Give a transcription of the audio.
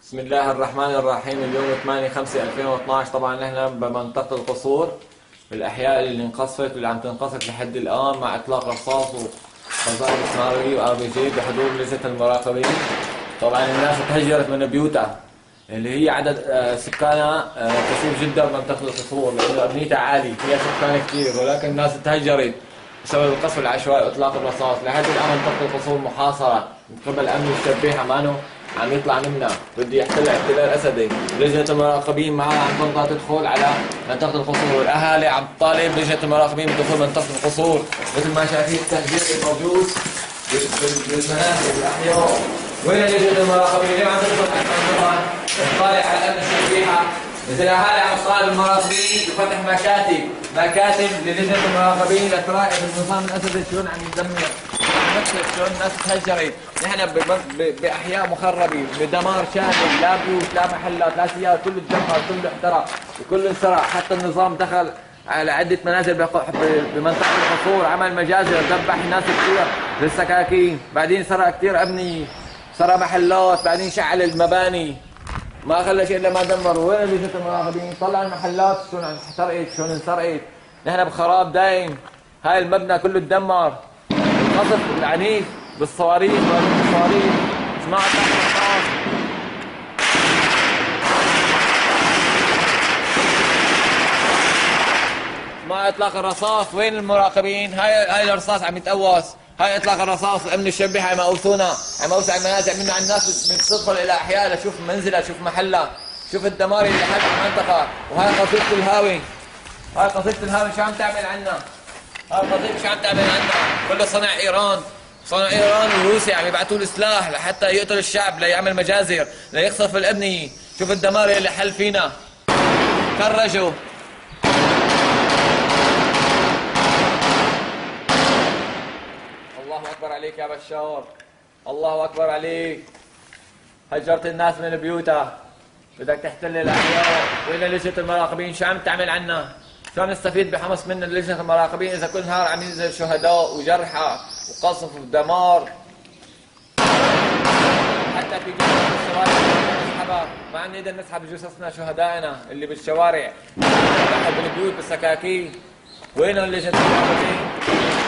بسم الله الرحمن الرحيم. اليوم 8/5/2012. طبعا نحن بمنطقة القصور بالأحياء اللي انقصفت واللي عم تنقصف لحد الآن مع إطلاق رصاص وقذائف مسمارية وآر بي جي بحضور لجنة المراقبين. طبعا الناس تهجرت من بيوتها اللي هي عدد سكانها كثير جدا بمنطقة القصور، لأنه أبنيتها عالي فيها سكان كثير، ولكن الناس تهجرت بسبب القصف العشوائي واطلاق الرصاص. لحد الان منطقه القصور محاصره من قبل امن الشبيحه، مانو عم يطلع منا، بده يحتل احتلال اسدي. لجنه المراقبين معها عم تنقطع تدخل على منطقه القصور، الاهالي عم تطالب لجنه المراقبين بدخول منطقه القصور. مثل ما شايفين التهجير الموجود بالمنازل بالاحياء. وين لجنه المراقبين؟ ليه عم تدخل على المنطقه تطالع على امن الشبيحه؟ مثل الاهالي عم تطالب المراقبين بفتح مكاتب للجنة المراقبين لتراقب النظام الأسدي شلون عم يدمر، نفس شلون الناس تهجرت. نحن بأحياء مخربة بدمار شامل، لا بيوت لا محلات لا سيارات، كله تدمر كله احترق وكله انسرق. حتى النظام دخل على عدة منازل بمنطقة القصور، عمل مجازر، ذبح ناس كثير بالسكاكين، بعدين سرق كثير أبنية، سرق محلات، بعدين شعل المباني، ما خلى شيء الا ما دمروا. وين لجنة المراقبين؟ طلع المحلات شلون احترقت شلون انسرقت. نحن بخراب دايم، هاي المبنى كله تدمر. القصف العنيف بالصواريخ والصواريخ، سمعت الرصاص، ما اطلاق الرصاص. وين المراقبين؟ هاي الرصاص عم يتقوس، هاي اطلاق الرصاص. امن الشبيحه عم يقوسونا، عم يقوسوا على المنازع منه على الناس بتدخل الى احياء لتشوف منزلها، تشوف محلها، شوف الدمار اللي حل المنطقه. وهاي قصيده الهاوي، هاي قصيده الهاوي شو عم تعمل عنا؟ هاي القصيده شو عم تعمل عنا؟ كله صنع ايران، صنع ايران وروسيا عم يبعثوا له سلاح لحتى يقتل الشعب، ليعمل مجازر، ليقصف الابنيه. شوف الدمار اللي حل فينا، خرجوا. الله أكبر عليك يا بشار، الله أكبر عليك. هجرت الناس من بيوتها، بدك تحتل الأحياء. وين لجنة المراقبين؟ شو عم تعمل عنا؟ شو نستفيد بحمص من لجنة المراقبين إذا كل نهار عم ينزل شهداء وجرحى وقصف ودمار؟ حتى في جثث بالشوارع نسحبها، ما عم نقدر نسحب جثثنا شهدائنا اللي بالشوارع، بالبيوت بالسكاكين. وين لجنة المراقبين؟